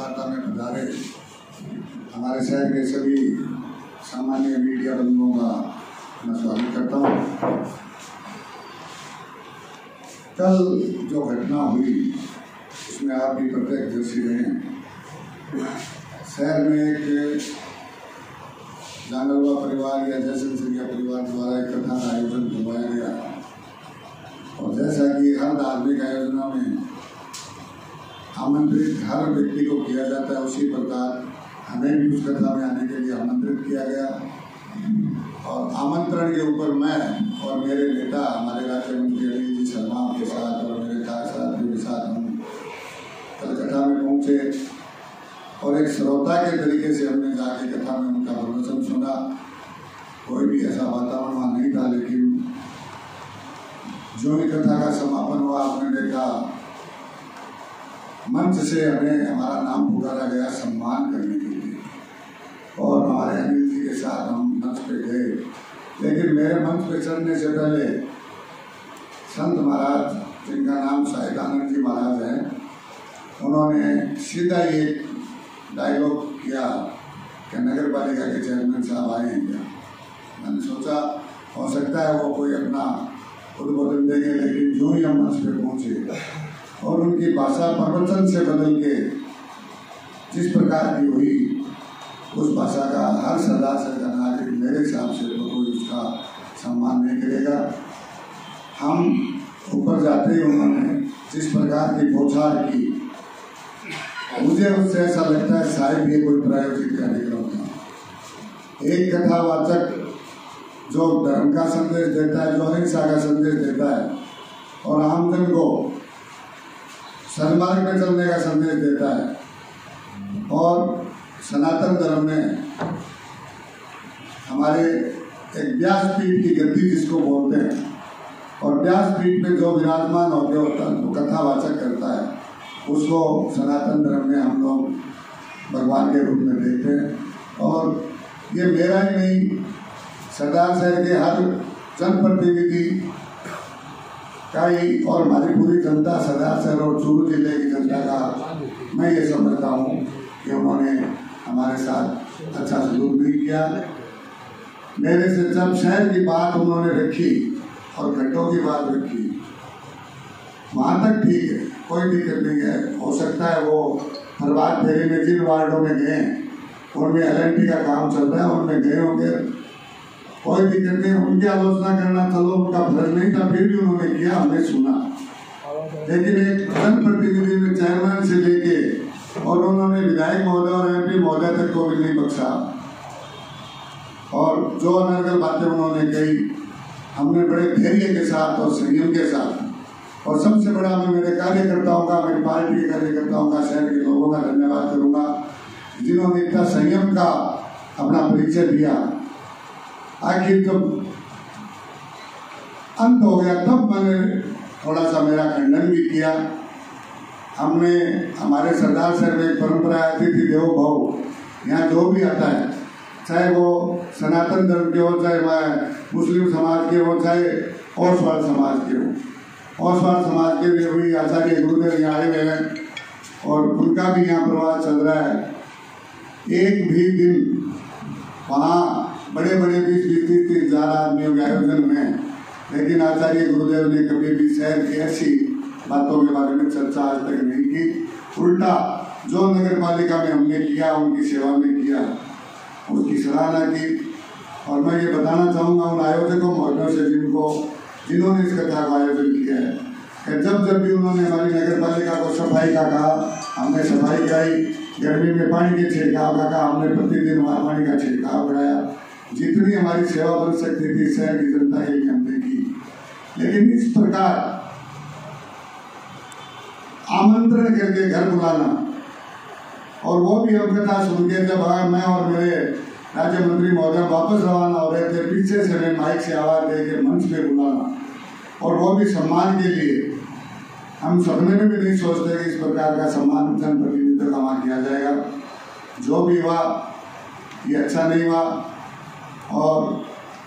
वार्ता में पधारे हमारे शहर के सभी सामान्य मीडिया बंधुओं का मैं स्वागत करता हूँ। कल जो घटना हुई उसमें आप भी प्रत्यक्षदर्शी रहे। शहर में एक जानलवा परिवार या जयसिंह परिवार द्वारा एक कथा का आयोजन करवाया गया और जैसा कि हर धार्मिक आयोजनों में आमंत्रित हर व्यक्ति को किया जाता है, उसी प्रकार हमें भी उस कथा में आने के लिए आमंत्रित किया गया और आमंत्रण के ऊपर मैं और मेरे नेता हमारे राज्य मंत्री अनिल जी शर्मा के साथ और मेरे साथियों के साथ हम कल कथा में पहुँचे और एक श्रोता के तरीके से हमने जाके कथा में उनका प्रवचन सुना। कोई भी ऐसा वातावरण वहाँ नहीं था, लेकिन जो ही कथा का समापन हुआ आपने देखा मंच से हमें हमारा नाम पुकारा गया सम्मान करने के लिए और हमारे अनिल जी के साथ हम मंच पे गए। लेकिन मेरे मंच पे चढ़ने से पहले संत महाराज, जिनका नाम साहिदानंद जी महाराज है, उन्होंने सीधा ये डायलॉग किया कि नगर पालिका के चेयरमैन साहब आए हैं क्या। मैंने सोचा हो सकता है वो कोई अपना उद्बोधन देंगे, लेकिन जो ही हम मंच पे पहुंचे और उनकी भाषा प्रवचन से बदल के जिस प्रकार की हुई, उस भाषा का हर सदाचार का नागरिक मेरे हिसाब से तो कोई उसका सम्मान नहीं करेगा। हम ऊपर जाते ही उन्होंने जिस प्रकार की बौछार की, मुझे उससे ऐसा लगता है शायद ये कोई प्रायोजित कार्यक्रम था। एक कथावाचक जो धर्म का संदेश देता है, जो अहिंसा का संदेश देता है और आमजन को सन्मार्ग में चलने का संदेश देता है और सनातन धर्म में हमारे एक व्यासपीठ की गद्दी जिसको बोलते हैं और व्यासपीठ में जो विराजमान होते होता है वो कथावाचक करता है, उसको सनातन धर्म में हम लोग भगवान के रूप में देखते हैं। और ये मेरा ही नहीं, सरदार शहर के हर जनप्रतिनिधि का ही और हमारी पूरी जनता, सरदार शहर और चूरू जिले की जनता का मैं ये समझता हूँ कि उन्होंने हमारे साथ अच्छा सलूक नहीं किया। मेरे से जब शहर की बात उन्होंने रखी और घंटों की बात रखी, वहाँ तक ठीक है, कोई दिक्कत नहीं है। हो सकता है वो प्रभात फेरी में जिन वार्डों में गए उनमें LNT का काम चल रहा है, उनमें गए होंगे, कोई दिक्कत नहीं। उनकी आलोचना करना चलो उनका फर्ज नहीं था, फिर भी उन्होंने किया, हमने सुना। लेकिन एक जनप्रतिनिधि ने चेयरमैन से लेके और उन्होंने विधायक महोदय और MP महोदय तक को भी नहीं बख्शा और जो अनर्गल बातें उन्होंने कही, हमने बड़े धैर्य के साथ और संयम के साथ, और सबसे बड़ा मैं मेरे कार्यकर्ताओं का, मेरी पार्टी के कार्यकर्ताओं का, शहर के लोगों का धन्यवाद करूंगा जिन्होंने इतना संयम का अपना परिचय दिया। आखिर जब अंत हो गया तब मैंने थोड़ा सा मेरा खंडन भी किया। हमने हमारे सरदार शहर में एक परंपरा अतिथि देवो भव, यहाँ जो भी आता है, चाहे वो सनातन धर्म के हो, चाहे वह मुस्लिम समाज के हो, चाहे ओसवाल समाज के हो। ओसवाल समाज के लिए हुई आचार्य गुरुदेव यहाँ आए हुए हैं और उनका भी यहाँ प्रवास चल रहा है। एक भी दिन वहाँ बड़े बड़े 20-30 आदमियों के आयोजन में, लेकिन आचार्य गुरुदेव ने कभी भी शहर की ऐसी बातों के बारे में चर्चा आज तक नहीं की। उल्टा जो नगर पालिका में हमने किया, उनकी सेवा में किया, उसकी सराहना की। और मैं ये बताना चाहूँगा उन आयोजकों महोदयों से जिन्होंने इस कथा का आयोजन किया है कि जब भी उन्होंने हमारी नगर पालिका को सफाई का कहा, हमने सफाई कराई। गर्मी में पानी के छिड़काव का कहा, हमने प्रतिदिन वहाँ पानी का छिड़काव कराया। जितनी हमारी सेवा बन सकती थी शहर की जनता के लिए हमने की। लेकिन इस प्रकार आमंत्रण करके घर बुलाना और वो भी हम कथा सुन के जब मैं और मेरे राज्य मंत्री महोदय वापस रवाना हो रहे थे, पीछे से मैं माइक से आवाज दे के मंच पे बुलाना, और वो भी सम्मान के लिए। हम सपने में भी नहीं सोचते कि इस प्रकार का सम्मान जनप्रतिनिधित्व का वहाँ किया जाएगा। जो भी हुआ ये अच्छा नहीं हुआ और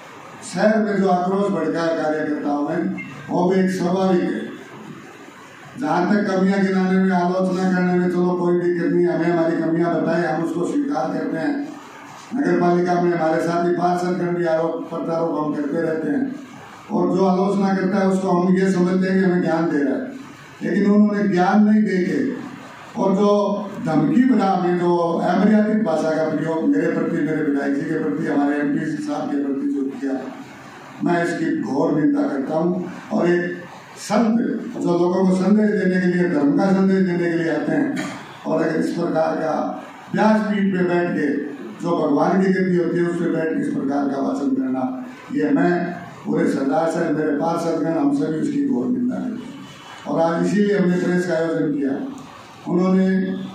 शहर में जो आक्रोश भड़का कार्यकर्ताओं में, वो भी एक स्वाभाविक है। जहाँ तक कमियां गिनाने में, आलोचना करने में, चलो कोई दिक्कत नहीं, हमें हमारी कमियां बताए, हम उसको स्वीकार करते हैं। नगर पालिका में हमारे साथ ही पार्षदगण भी आरोप प्रत्यारोप हम करते रहते हैं, और जो आलोचना करता है उसको हम ये समझते हैं कि हमें ज्ञान दे रहा है, लेकिन उन्होंने ज्ञान नहीं दे के और जो धमकी बना में जो अमर्यादित भाषा का प्रयोग मेरे प्रति, मेरे विधायक जी के प्रति, हमारे MP साहब के प्रति जो किया, मैं इसकी घोर निंदा करता हूँ। और एक संत जो लोगों को संदेश देने के लिए, धर्म का संदेश देने के लिए आते हैं, और अगर इस प्रकार का व्यासपीठ पे बैठ के जो भगवान की गति होती है उस पर बैठ के इस प्रकार का वाचन करना, ये मैं पूरे सरदार साहब, मेरे पार्षदगण, हम सभी उसकी घोर निंदा करते हैं। और आज इसीलिए हमने प्रेस का आयोजन किया। उन्होंने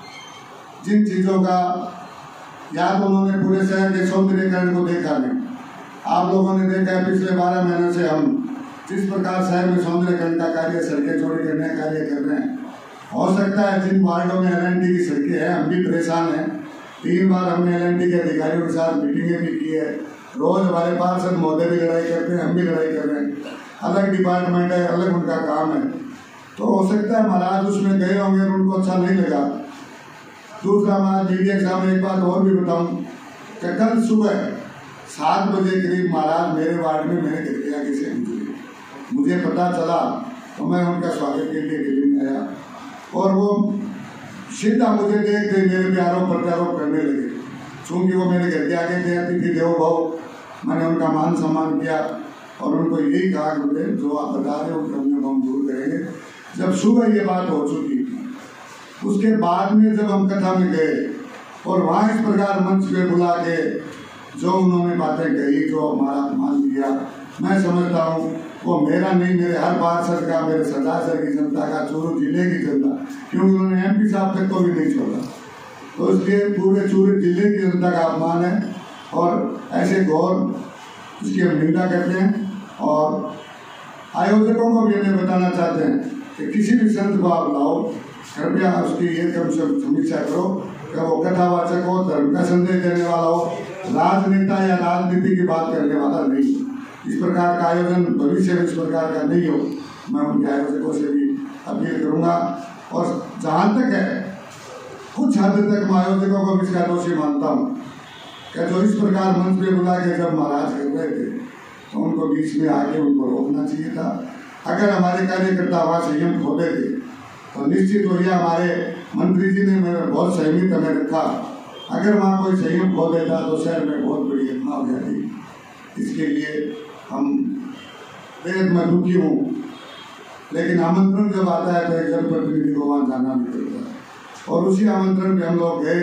जिन चीज़ों का, या तो उन्होंने पूरे शहर के सौंदर्यीकरण को देखा नहीं। आप लोगों ने देखा है पिछले 12 महीनों से हम जिस प्रकार शहर में सौंदर्यीकरण का कार्य, सड़कें चौड़ी करने का कार्य कर रहे हैं। हो सकता है जिन वार्डों में LNT की सड़कें हैं, हम भी परेशान हैं। 3 बार हमने LNT के अधिकारियों के साथ मीटिंगें भी की है। रोज हमारे पार्षद महोदय भी लड़ाई करते हैं, हम भी लड़ाई कर रहे हैं। अलग डिपार्टमेंट है, अलग उनका काम है। तो हो सकता है महाराज उसमें गए होंगे और उनको अच्छा नहीं लगा। दूसरा, मैं मीडिया के सामने एक बात और भी बताऊं कि कल सुबह 7 बजे करीब महाराज मेरे वार्ड में मेरे घर के आगे से गुजरे। मुझे पता चला तो मैं उनका स्वागत के लिए दिल्ली में आया, और वो सीधा मुझे देख के मेरे पे आरोप प्रत्यारोप करने लगे। चूंकि वो मेरे घर के आगे थे, अतिथि देवो भव, मैंने उनका मान सम्मान किया और उनको यही कहा कि जो आप बता रहे हो कमियों को हम दूर करेंगे। जब सुबह ये बात हो चुकी थी, उसके बाद में जब हम कथा में गए और वहाँ इस प्रकार मंच पे बुला के जो उन्होंने बातें कही, जो हमारा अपमान किया, मैं समझता हूँ वो मेरा नहीं, मेरे हर पार्षद का, मेरे सरदार सर की जनता का, चूरू जिले की जनता, क्योंकि उन्होंने MP साहब तक को भी नहीं छोड़ा। तो इसलिए पूरे चूरू जिले की जनता का अपमान है, और ऐसे घोर उसकी हम निंदा करते हैं। और आयोजकों को भी हमें बताना चाहते हैं कि किसी भी संत को आप लाओ, कृपया उसकी ये कम से कम समीक्षा करो कि वो कथावाचक हो, धर्म का संदेश देने वाला हो, राजनेता या राजनीति की बात करने वाला नहीं। इस प्रकार का आयोजन भविष्य में इस प्रकार का नहीं हो, मैं उनके आयोजकों से भी अपील करूंगा। और जहाँ तक है, कुछ हद तक मैं आयोजकों को भी इसका दोषी मानता हूँ कि जो इस प्रकार मंच पे बुला के जब महाराज कर रहे थे तो उनको बीच में आके उनको रोकना चाहिए था। अगर हमारे कार्यकर्ता वहाँ संयम खो देते तो निश्चित हो गया, हमारे मंत्री जी ने मेरा बहुत संयमित हमें रखा। अगर वहाँ कोई संयम खो देता तो शहर में बहुत बड़ी घटना हो जाती। इसके लिए हम बेहद मैं दुखी हूँ, लेकिन आमंत्रण जब आता है तो एक जनप्रतिनिधि को वहाँ जाना भी पड़ता है। और उसी आमंत्रण पे हम लोग गए,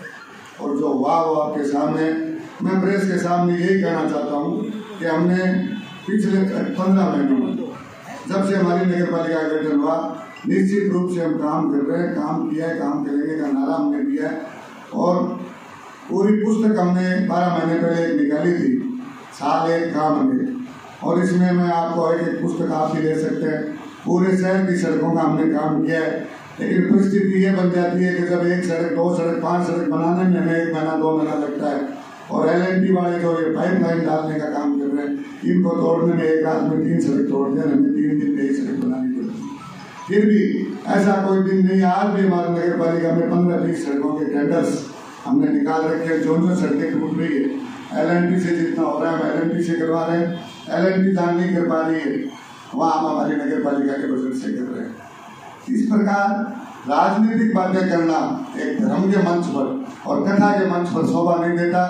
और जो वाह वो आपके सामने, मैं प्रेस के सामने यही कहना चाहता हूँ कि हमने पिछले 15 महीनों में जब से हमारी नगर पालिका का गठन हुआ, निश्चित रूप से हम काम कर रहे हैं, काम किया है, काम करेंगे का नारा हमने दिया है। और पूरी पुस्तक हमने 12 महीने पहले एक निकाली थी, साल एक काम में, और इसमें मैं आपको एक पुस्तक आप भी ले सकते हैं। पूरे शहर की सड़कों का हमने काम किया है, लेकिन परिस्थिति ये बन जाती है कि जब 1 सड़क, 2 सड़क, 5 सड़क बनाने में हमें 1 महीना 2 महीना लगता है, और LNT वाले जो ये पाइपलाइन डालने का काम कर रहे हैं, इनको तोड़ने में एक रात में 3 सड़क तोड़ते हैं, हमें 3 दिन में 1 सड़क बनानी पड़ती है। फिर भी ऐसा कोई दिन नहीं, आज भी हमारे नगर पालिका में 15-20 सड़कों के टेंडर्स हमने निकाल रखे हैं। जो सड़कें टूट रही है, LNT से जितना हो रहा है हम LNT से करवा रहे हैं, LNT दान नहीं कर पा रही है, वहाँ हम हमारी नगर पालिका के बजट से कर रहे हैं। इस प्रकार राजनीतिक बातें करना एक धर्म के मंच पर और कथा के मंच पर शोभा नहीं देता।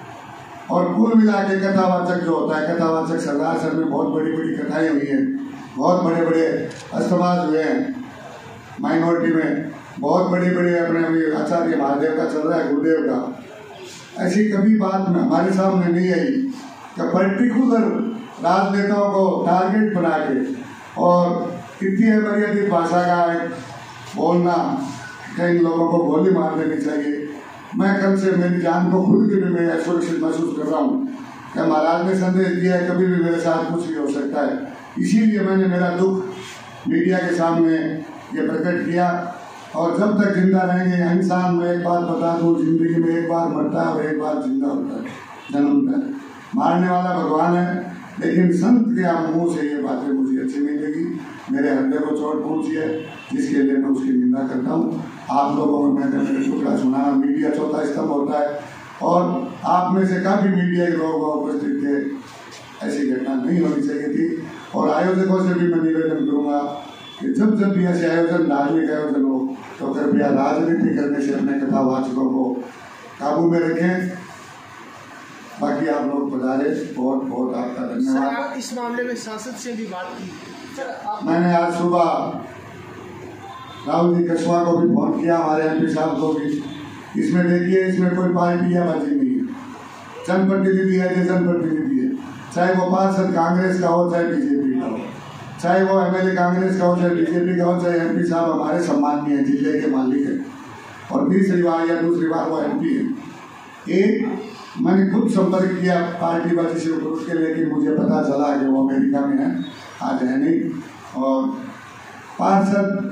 और कुल मिला के कथावाचक जो होता है, कथावाचक सरदार सर में बहुत बड़ी बड़ी कथाएं हुई हैं, बहुत बड़े बड़े अस्तवाद हुए हैं, माइनॉरिटी में बहुत बड़े बड़े अपने आचार्य महादेव का चल रहा है, गुरुदेव का। ऐसी कभी बात में हमारे सामने नहीं आई कि पर्टिकुलर राजनेताओं को टारगेट बना के और कितनी अमर्यादित भाषा का बोलना, कई लोगों को गोली मार देनी चाहिए। मैं कल से मेरी जान को खुद के भी मैं असुरक्षित महसूस कर रहा हूँ कि महाराज ने संदेश दिया है, कभी भी मेरे साथ कुछ भी हो सकता है। इसीलिए मैंने मेरा दुख मीडिया के सामने ये प्रकट किया। और जब तक जिंदा रहेंगे, इंसान में एक बात बता दूँ, जिंदगी में एक बार मरता है और एक बार जिंदा होता है, जन्मता है। मारने वाला भगवान है, लेकिन संत के मुंह से ये बातें मुझे अच्छी नहीं लगी, मेरे हृदय को चोट पहुंची है, जिसके लिए मैं उसकी निंदा करता हूँ। आप लोगों को मैंने मेरे टुकड़ा सुना, मीडिया चौथा स्तंभ होता है और आप में से काफ़ी मीडिया के लोग उपस्थित थे। ऐसी घटना नहीं होनी चाहिए थी और आयोजकों से भी मैं निवेदन करूँगा कि जब जब भी ऐसे आयोजन, धार्मिक आयोजन हो, तो कृपया राजनीति करने से अपने कथावाचकों को काबू में रखें। बाकी आप लोग पधारे, बहुत बहुत आपका धन्यवाद। इस मामले में सांसद से भी बात की सर, मैंने आज सुबह राहुल जी कछुआ को भी फोन किया, हमारे MP साहब को भी। इसमें देखिए, इसमें कोई पार्टी या बाजी नहीं है, जनप्रतिनिधि है, जनप्रतिनिधि है, चाहे वो पार्षद कांग्रेस का हो, चाहे BJP का हो, चाहे वो MLA कांग्रेस का हो, चाहे BJP का हो, चाहे MP साहब हमारे सम्मानीय जिले के मालिक है और तीसरी बार या दूसरी बार वो MP है। एक मैंने खुद संपर्क किया पार्टी बाजी से उठ के, लेकिन मुझे पता चला कि वो अमेरिका में है, आज है नहीं। और पार्षद,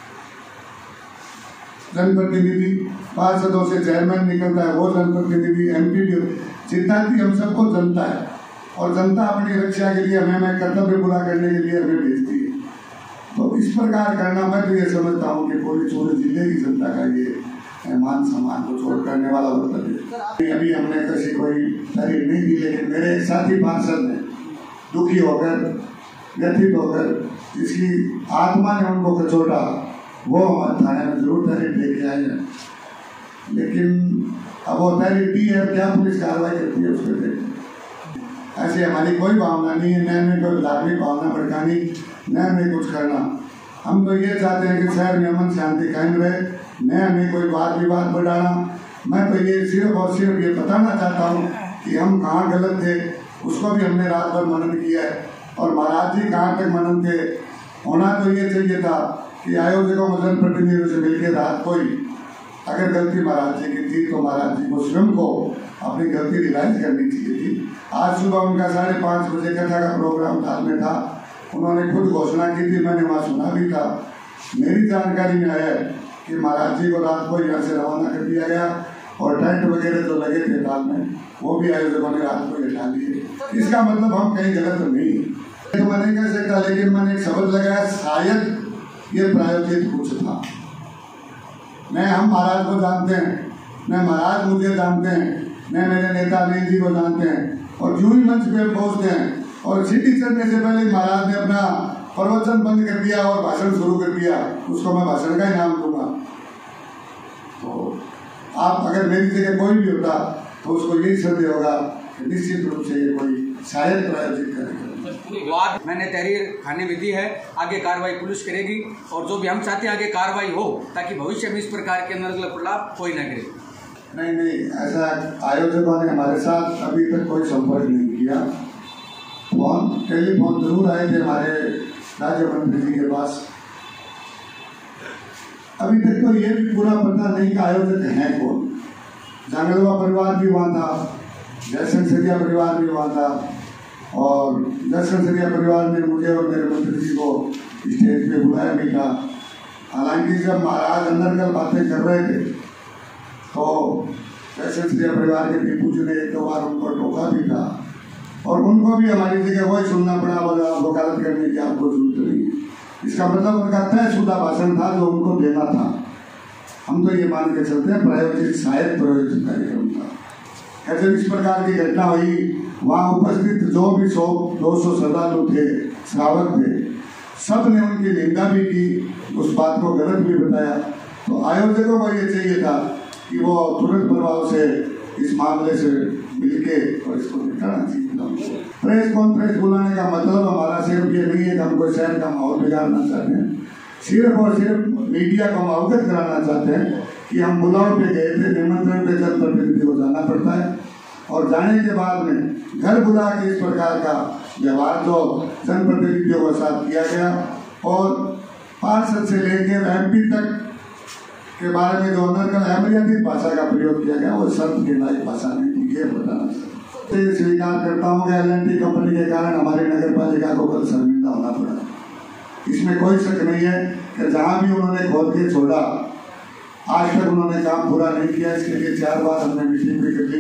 जनप्रतिनिधि, पार्षदों से चेयरमैन निकलता है, वो जनप्रतिनिधि, MP भी, जितना भी हम सबको जनता है और जनता अपनी रक्षा के लिए हमें कर्तव्य पूरा करने के लिए हमें भेजती है। तो इस प्रकार करना, मैं तो ये समझता हूँ कि पूरे जिले की जनता का ये मान सम्मान को छोड़ करने वाला वक्तव्य। अभी हमने किसी कोई तारीफ नहीं दी, लेकिन मेरे साथी पार्षद ने दुखी होकर, व्यथित होकर, जिसकी आत्मा ने उनको कचोटा, वो हमारे थाने में जरूर तारीफ लेके आए हैं। लेकिन अब वो तारीफ दी है, क्या पुलिस कार्रवाई करती है उसके लिए। ऐसे हमारी कोई भावना नहीं है, न हमें कोई धार्मिक भावना भड़कानी, न हमें कुछ करना। हम तो ये चाहते हैं कि शहर में अमन शांति कायम रहे, न हमें कोई वाद विवाद बढ़ाना। मैं तो ये सिर्फ और सिर्फ ये बताना चाहता हूँ कि हम कहाँ गलत थे, उसको भी हमने रात भर मनन किया है और महाराज जी कहाँ तक मनन थे। होना तो ये चाहिए था कि आयोजकों को, जनप्रतिनिधियों से मिलकर रात को ही, अगर गलती महाराज जी की थी तो महाराज जी को स्वयं को अपनी गलती रियलाइज करनी चाहिए थी। आज सुबह उनका 5:30 बजे कथा का प्रोग्राम थाल में था, उन्होंने खुद घोषणा की थी, मैंने वहाँ सुना भी था। मेरी जानकारी में आया है कि महाराज जी को रात को यहाँ से रवाना कर दिया गया और टेंट वगैरह जो लगे थे थाल में, वो भी आयोजकों ने रात को हटा दिए। इसका मतलब हम कहीं गलत नहीं, तो मैं नहीं कह सकता, लेकिन मैंने एक शब्द लगाया, शायद ये प्रायोजित कुछ था। न हम महाराज को जानते हैं, न महाराज मुझे जानते हैं, न मेरे नेता अनिल जी को जानते हैं, और जो ही मंच पे पहुंचते हैं और सीटी चढ़ने से पहले महाराज ने अपना प्रवचन बंद कर दिया और भाषण शुरू कर दिया, उसको मैं भाषण का ही नाम दूंगा। तो आप अगर मेरी जगह कोई भी होता तो उसको यही संदेह होगा कि निश्चित रूप से ये कोई शायद प्रायोजित करेगा। वाद मैंने तहरीर थाने में दी है, आगे कार्रवाई पुलिस करेगी और जो भी हम चाहते हैं आगे कार्रवाई हो, ताकि भविष्य में इस प्रकार के अनर्गल लाभ कोई न करे। नहीं, ऐसा आयोजकों ने हमारे साथ अभी तक कोई संपर्क नहीं किया। टेलीफोन जरूर आए थे हमारे राज्य मंत्री जी के पास। अभी तक तो ये भी पूरा पता नहीं कि आयोजक हैं कौन। जांगलवा परिवार भी वहाँ था, जयशंकरिया परिवार भी वहाँ था और जयशंकरिया परिवार ने मुझे और मेरे मंत्री जी को स्टेज पे बुलाया भी था। हालांकि जब महाराज अंदर बातें कर रहे थे तो जयशंकरिया परिवार के टीपू जी ने 1-2 बार उनको टोका भी था और उनको भी हमारी जगह वही सुनना पड़ा, बोला वकालत करने की आपको जरूरत नहीं है। इसका मतलब उनका तयशुदा भाषण था जो उनको देना था। हम तो ये मान के चलते हैं प्रायोजित, शायद प्रायोजित कार्यक्रम था। जब इस प्रकार की घटना हुई, वहाँ उपस्थित जो भी 100-200 श्रद्धालु थे, श्रावक थे, सब ने उनकी निंदा भी की, उस बात को गलत भी बताया। तो आयोजकों को ये चाहिए था कि वो तुरंत प्रभाव से इस मामले से मिलके और इसको निपटाना चाहिए। प्रेस कॉन्फ्रेंस बुलाने का मतलब हमारा सिर्फ ये नहीं है कि हम कोई शहर का माहौल बिगाड़ना चाहते हैं, सिर्फ और सिर्फ मीडिया को हम अवगत कराना चाहते हैं कि हम बुलाव पे गए थे, निमंत्रण पे जनप्रतिनिधि को जाना पड़ता है और जाने के बाद में घर बुला के इस प्रकार का व्यवहार जो जनप्रतिनिधियों के साथ किया गया और पार्षद से लेकर MP तक के बारे में जो अमर्यादित भाषा का प्रयोग किया गया, वो शर्त के लायक भाषा नहीं थी। ये बताना स्वीकार करता हूँ कि L&T कंपनी के कारण हमारी नगर पालिका को कल शर्मिंदा होना पड़ा। इसमें कोई शक नहीं है कि जहाँ भी उन्होंने खोल के छोड़ा, आज तक उन्होंने काम पूरा नहीं किया। इसके लिए 4 बार हमने मीटिंग भी कर ली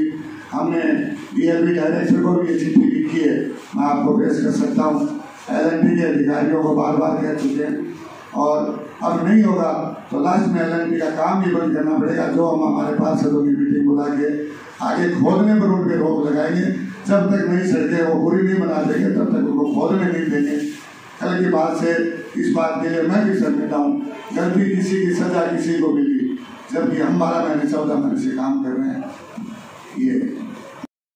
हमने DLV डायरेक्टर को भी ये चिट्ठी लिखी है, मैं आपको पेश कर सकता हूँ। LNT के अधिकारियों को बार बार कह चुके हैं और अब नहीं होगा तो लास्ट में LNT का काम ही बंद करना पड़ेगा। जो हम हमारे पार्षदों की मीटिंग बुला के आगे खोदने पर उन पर रोक लगाएंगे। जब तक नई सड़कें वो पूरी नहीं बना देंगे तब तक उनको खोदने नहीं देंगे। कल की बात से इस बात के लिए मैं भी शर्मिंदा हूँ। गलती किसी की सजा किसी को मिली, जबकि हम 12 महीने 14 महीने से काम कर रहे हैं। ये